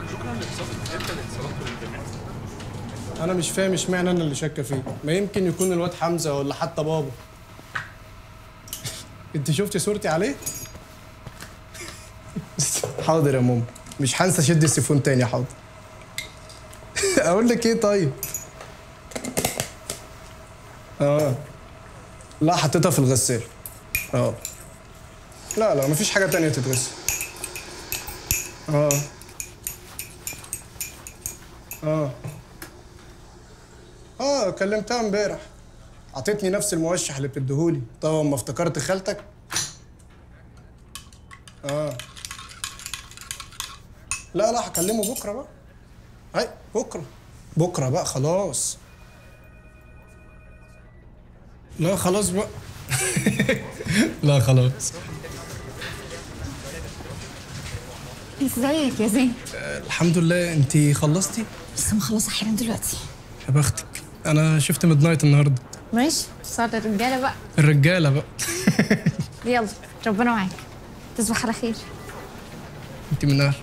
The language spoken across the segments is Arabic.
انا مش فاهم اشمعنى انا اللي شاكه فيه. ما يمكن يكون الواد حمزه ولا حتى بابا. انت شفتي صورتي عليه؟ حاضر يا ماما، مش هنسى اشد السيفون تاني. حاضر. اقول لك ايه طيب؟ لا حطيتها في الغسالة. لا مفيش حاجة تانية تتغسل. كلمتها امبارح، عطتني نفس الموشح اللي بتديهولي. طبعا ما افتكرت خالتك. لا هكلمه بكره بقى. هاي بكره بقى خلاص. لا خلاص بقى. لا خلاص. ازيك يا زين؟ الحمد لله. انتي خلصتي؟ لسه مخلصه حالا دلوقتي. يا بختك، انا شفت ميد نايت النهارده. ماشي، صار الرجاله بقى. الرجاله بقى. يلا ربنا معاك، تصبح على خير. انتي من اهل.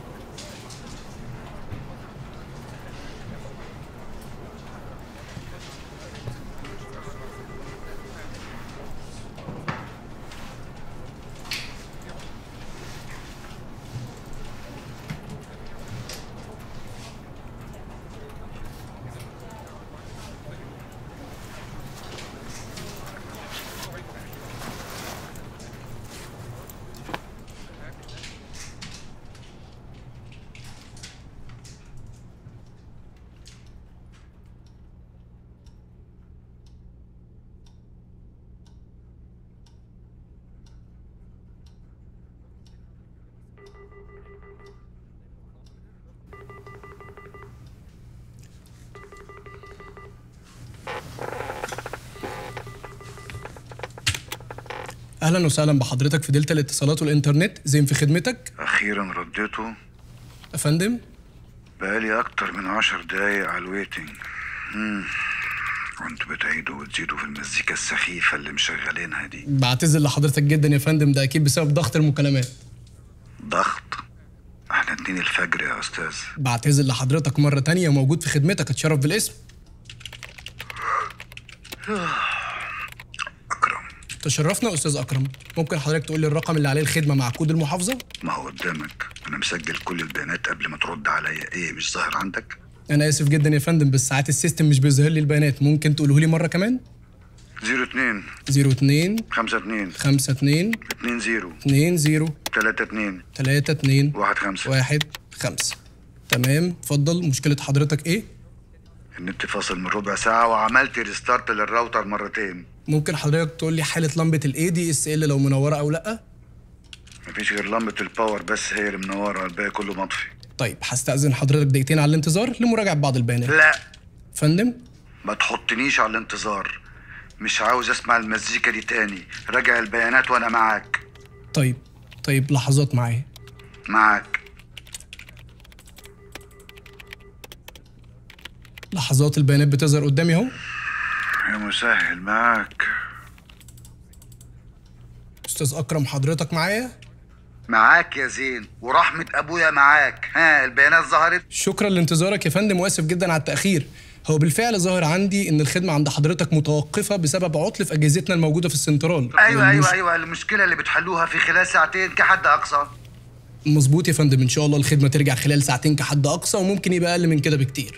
اهلا وسهلا بحضرتك في دلتا الاتصالات والانترنت. زين في خدمتك. اخيرا رديته يا فندم. بقالي اكتر من 10 دقايق على الويتنج. كنت بتعيدوا وتزيدوا في المزيكا السخيفه اللي مشغلينها دي. بعتذر لحضرتك جدا يا فندم، ده اكيد بسبب ضغط المكالمات. ضغط؟ احنا 2 الفجر يا استاذ. بعتذر لحضرتك مره تانية، موجود في خدمتك، اتشرف بالاسم. اكرم. تشرفنا يا استاذ اكرم. ممكن حضرتك تقول لي الرقم اللي عليه الخدمه مع كود المحافظه؟ ما هو قدامك، انا مسجل كل البيانات قبل ما ترد عليا. ايه مش ظاهر عندك؟ انا اسف جدا يا فندم، بس ساعات السيستم مش بيظهر لي البيانات. ممكن تقوله لي مره كمان؟ 02 02 52 52 20 20 32 32 15. 15. تمام، اتفضل. مشكله حضرتك ايه؟ النت فاصل من ربع ساعه وعملت ريستارت للراوتر مرتين. ممكن حضرتك تقول لي حاله لمبه الاي دي اس ال لو منوره او لا؟ مفيش غير لمبه الباور بس هي اللي منوره، الباقي كله مطفي. طيب هستأذن حضرتك دقيقتين على الانتظار لمراجعه بعض البيانات. لا فندم. ما تحطنيش على الانتظار، مش عاوز اسمع المزيكا دي تاني. راجع البيانات وانا معاك. طيب لحظات معايا. معاك. لحظات البيانات بتظهر قدامي اهو. يا مسهل معاك. استاذ اكرم حضرتك معايا؟ معاك يا زين، ورحمة ابويا معاك. ها البيانات ظهرت؟ شكرا لانتظارك يا فندم، واسف جدا على التأخير. هو بالفعل ظاهر عندي ان الخدمة عند حضرتك متوقفة بسبب عطل في اجهزتنا الموجودة في السنترال. ايوه المشكلة اللي بتحلوها في خلال ساعتين كحد اقصى. مظبوط يا فندم، ان شاء الله الخدمة ترجع خلال ساعتين كحد اقصى، وممكن يبقى اقل من كده بكتير.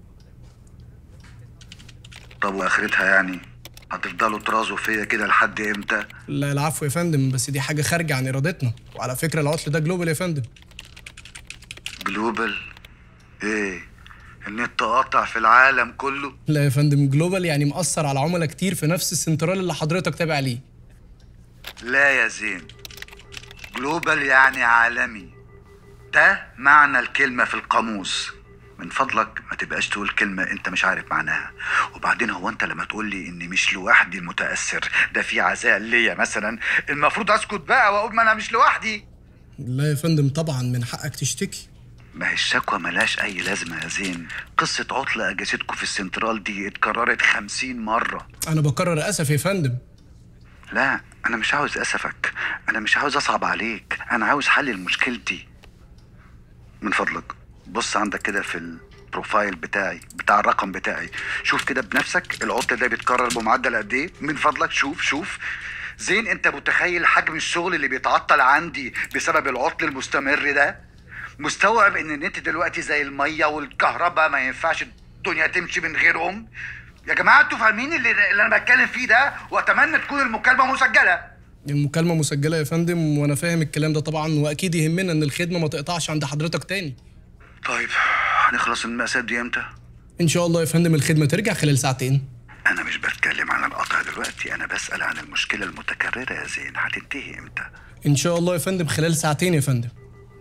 طب واخرتها يعني؟ هتفضلوا ترازوا فيا كده لحد امتى؟ لا العفو يا فندم، بس دي حاجة خارجة عن ارادتنا. وعلى فكرة العطل ده جلوبال يا فندم. جلوبال؟ ايه؟ النت قاطع في العالم كله؟ لا يا فندم، جلوبال يعني مأثر على عملاء كتير في نفس السنترال اللي حضرتك تابع ليه. لا يا زين، جلوبال يعني عالمي، ده معنى الكلمة في القاموس. من فضلك ما تبقاش تقول كلمة انت مش عارف معناها. وبعدين هو انت لما تقول لي اني مش لوحدي المتأثر، ده في عزاء ليا مثلا، المفروض اسكت بقى واقول ما انا مش لوحدي؟ لا يا فندم، طبعا من حقك تشتكي. ما هي الشكوى ملاش اي لازمة يا زين. قصة عطل اجهزتكم في السنترال دي اتكررت 50 مرة. انا بكرر اسف يا فندم. لا انا مش عاوز اسفك، انا مش عاوز اصعب عليك، انا عاوز حل لمشكلتي. من فضلك بص عندك كده في البروفايل بتاعي بتاع الرقم بتاعي، شوف كده بنفسك العطل ده بيتكرر بمعدل قد ايه من فضلك. شوف زين، انت متخيل حجم الشغل اللي بيتعطل عندي بسبب العطل المستمر ده؟ مستوعب ان النت دلوقتي زي الميه والكهرباء، ما ينفعش الدنيا تمشي من غيرهم؟ يا جماعه انتوا فاهمين اللي انا بتكلم فيه ده؟ واتمنى تكون المكالمه مسجله. المكالمة مسجلة يا فندم، وانا فاهم الكلام ده طبعا، واكيد يهمنا ان الخدمة ما تقطعش عند حضرتك تاني. طيب هنخلص من المأساة دي امتى؟ ان شاء الله يا فندم الخدمة ترجع خلال ساعتين. انا مش بتكلم عن القطع دلوقتي، انا بسأل عن المشكلة المتكررة يا زين، هتنتهي امتى؟ ان شاء الله يا فندم خلال ساعتين يا فندم.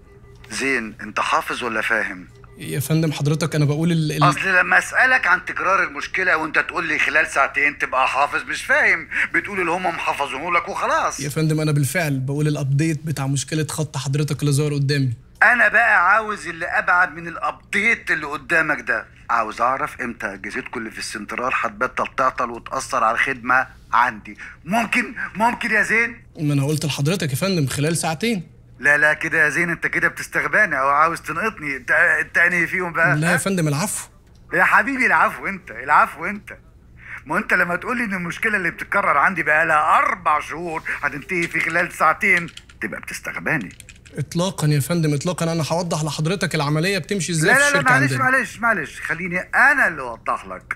زين، انت حافظ ولا فاهم؟ يا فندم حضرتك انا بقول اصل لما اسألك عن تكرار المشكلة وانت تقول لي خلال ساعتين تبقى حافظ مش فاهم، بتقول اللي هم محافظينه لك وخلاص. يا فندم انا بالفعل بقول الابديت بتاع مشكلة خط حضرتك اللي ظهر قدامي. انا بقى عاوز اللي ابعد من الابديت اللي قدامك ده، عاوز اعرف امتى اجهزتكم اللي في السنترال هتبطل تعطل وتأثر على الخدمة عندي. ممكن يا زين؟ ما انا قلت لحضرتك يا فندم خلال ساعتين. لا كده يا زين، انت كده بتستغباني او عاوز تنقطني. انت انهي فيهم بقى؟ لا يا فندم العفو. يا حبيبي العفو انت. ما انت لما تقول لي ان المشكله اللي بتتكرر عندي بقى لها 4 شهور هتنتهي في خلال ساعتين، تبقى بتستغباني. اطلاقا يا فندم اطلاقا، انا هوضح لحضرتك العمليه بتمشي ازاي في الشركه عندنا. معلش خليني انا اللي اوضح لك.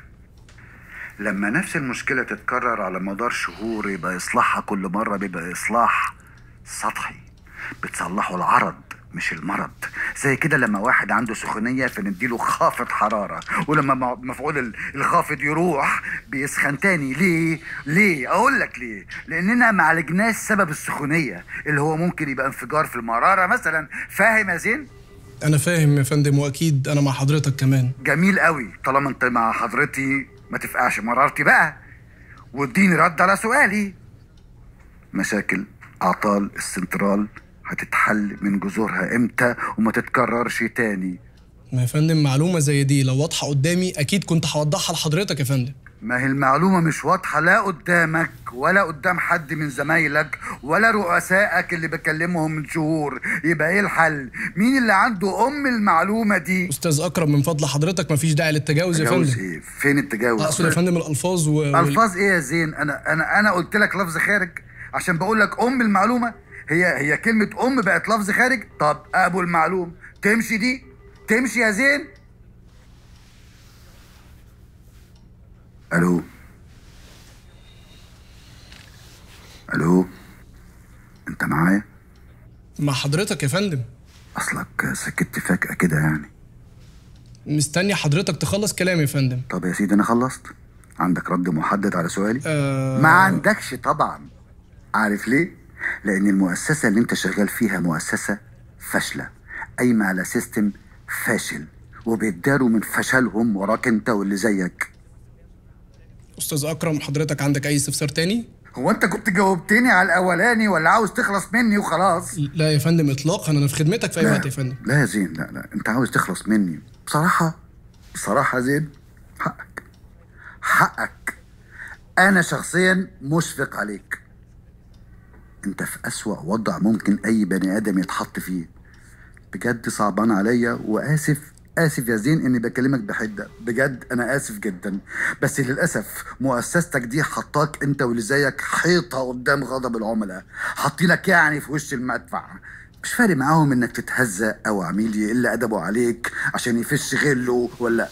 لما نفس المشكله تتكرر على مدار شهور يبقى اصلاحها كل مره بيبقى اصلاح سطحي، بتصلحوا العرض مش المرض. زي كده لما واحد عنده سخونيه فنديله خافض حراره، ولما مفعول الخافض يروح بيسخن تاني. ليه؟ اقول لك ليه. لاننا ما عالجناش سبب السخونيه اللي هو ممكن يبقى انفجار في المراره مثلا. فاهم يا زين؟ انا فاهم يا فندم، واكيد انا مع حضرتك كمان. جميل قوي. طالما انت مع حضرتي ما تفقعش مرارتي بقى واديني رد على سؤالي. مشاكل اعطال السنترال هتتحل من جذورها امتى وما تتكررش تاني؟ ما يا فندم معلومه زي دي لو واضحه قدامي اكيد كنت هوضحها لحضرتك يا فندم. ما هي المعلومه مش واضحه لا قدامك ولا قدام حد من زمايلك ولا رؤسائك اللي بكلمهم من شهور. يبقى ايه الحل؟ مين اللي عنده المعلومه دي؟ استاذ اكرم من فضل حضرتك مفيش داعي للتجاوز يا فندم. ايه؟ فين التجاوز؟ اقصد يا فندم الالفاظ الفاظ ايه يا زين؟ انا قلت لك لفظ خارج عشان بقول لك المعلومه. هي كلمة بقت لفظ خارج؟ طب أبو المعلوم تمشي دي؟ تمشي يا زين؟ ألو أنت معايا؟ مع حضرتك يا فندم. أصلك سكت فجأة كده يعني. مستني حضرتك تخلص كلامي يا فندم. طب يا سيدي أنا خلصت. عندك رد محدد على سؤالي؟ ما عندكش طبعا. عارف ليه؟ لأن المؤسسة اللي أنت شغال فيها مؤسسة فاشلة، قايمة على سيستم فاشل، وبيتداروا من فشلهم وراك أنت واللي زيك. أستاذ أكرم حضرتك عندك أي استفسار تاني؟ هو أنت كنت جاوبتني على الأولاني ولا عاوز تخلص مني وخلاص؟ لا يا فندم إطلاقا، أنا في خدمتك في أي وقت يا فندم. لا يا زين، لا أنت عاوز تخلص مني. بصراحة يا زين، حقك. أنا شخصيا مشفق عليك. انت في اسوأ وضع ممكن اي بني ادم يتحط فيه. بجد صعبان عليا واسف يا زين اني بكلمك بحده. بجد انا اسف جدا، بس للاسف مؤسستك دي حطاك انت واللي زيك حيطه قدام غضب العملاء، حاطينك يعني في وش المدفع. مش فارق معاهم انك تتهزق او عميل يقل ادبه عليك عشان يفش غله ولا.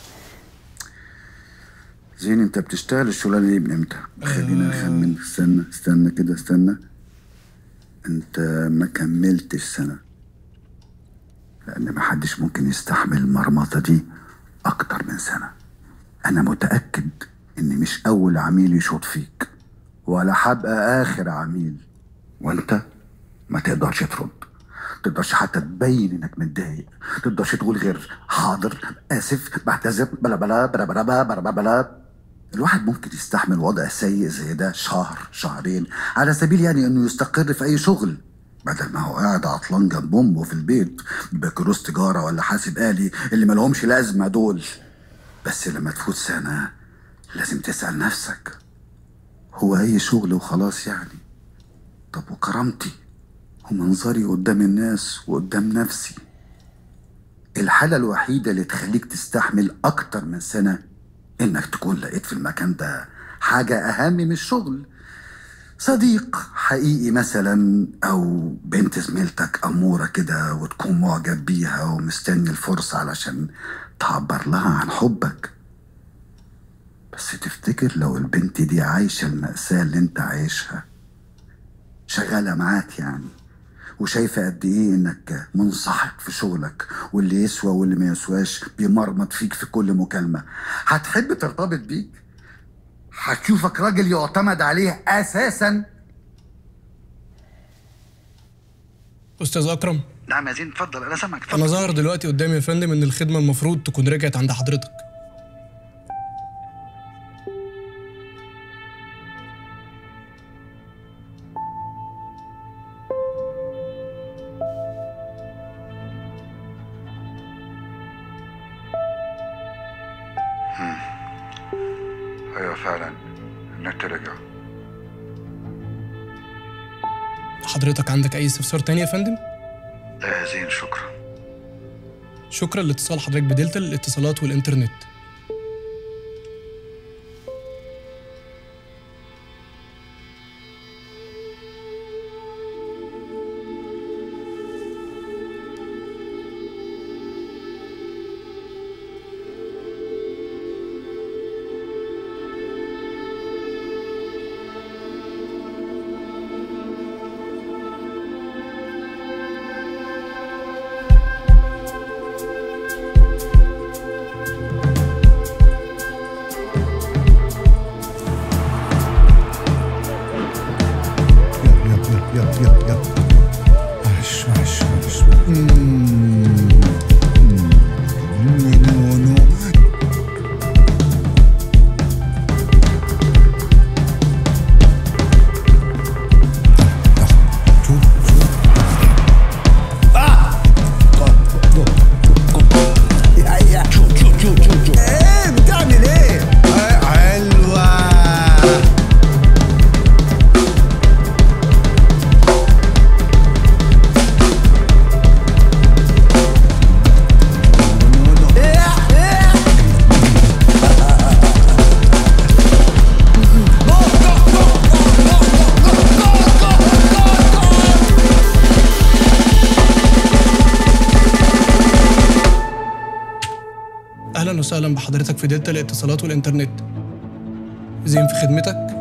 زين انت بتشتغل الشغلانه دي من امتى؟ خلينا نخمن. استنى انت ما كملتش سنة، لان محدش ممكن يستحمل المرمطة دي اكتر من سنة. انا متأكد اني مش اول عميل يشوط فيك ولا هبقى اخر عميل، وانت ما تقدرش ترد، تقدرش حتى تبين انك متضايق، تقدرش تقول غير حاضر، اسف، بعتذر، بلا بلا بلا بلا بلا بلا بلا بلا. الواحد ممكن يستحمل وضع سيء زي ده شهر شهرين على سبيل يعني انه يستقر في اي شغل، بدل ما هو قاعد عطلان جنب امه في البيت بكروس تجاره ولا حاسب آلي اللي مالهمش لازمه دول. بس لما تفوت سنه لازم تسأل نفسك، هو اي شغل وخلاص يعني؟ طب وكرامتي ومنظري قدام الناس وقدام نفسي؟ الحالة الوحيدة اللي تخليك تستحمل أكتر من سنة إنك تكون لقيت في المكان ده حاجة أهم من الشغل. صديق حقيقي مثلا، أو بنت زميلتك أمورة كده وتكون معجب بيها ومستني الفرصة علشان تعبر لها عن حبك. بس تفتكر لو البنت دي عايشة المأساة اللي انت عايشها، شغالة معاك يعني، وشايفة قد ايه انك منصحك في شغلك، واللي يسوى واللي ما يسواش بيمرمط فيك في كل مكالمة، هتحب ترتبط بيك؟ هتشوفك راجل يعتمد عليه اساسا؟ استاذ اكرم. نعم يا زين، اتفضل، انا سامعك. اتفضل. انا ظاهر دلوقتي قدامي يا فندم ان الخدمه المفروض تكون رجعت عند حضرتك. ايوه فعلا، النت رجع. حضرتك عندك اي استفسار تاني يا فندم؟ لا يا زين، شكرا. شكرا لاتصال حضرتك بدلتا للاتصالات والانترنت. يلا معلش ايه بتعمل ايه؟ حلوة. اهلا وسهلا بحضرتك في دلتا الاتصالات والانترنت. زين في خدمتك.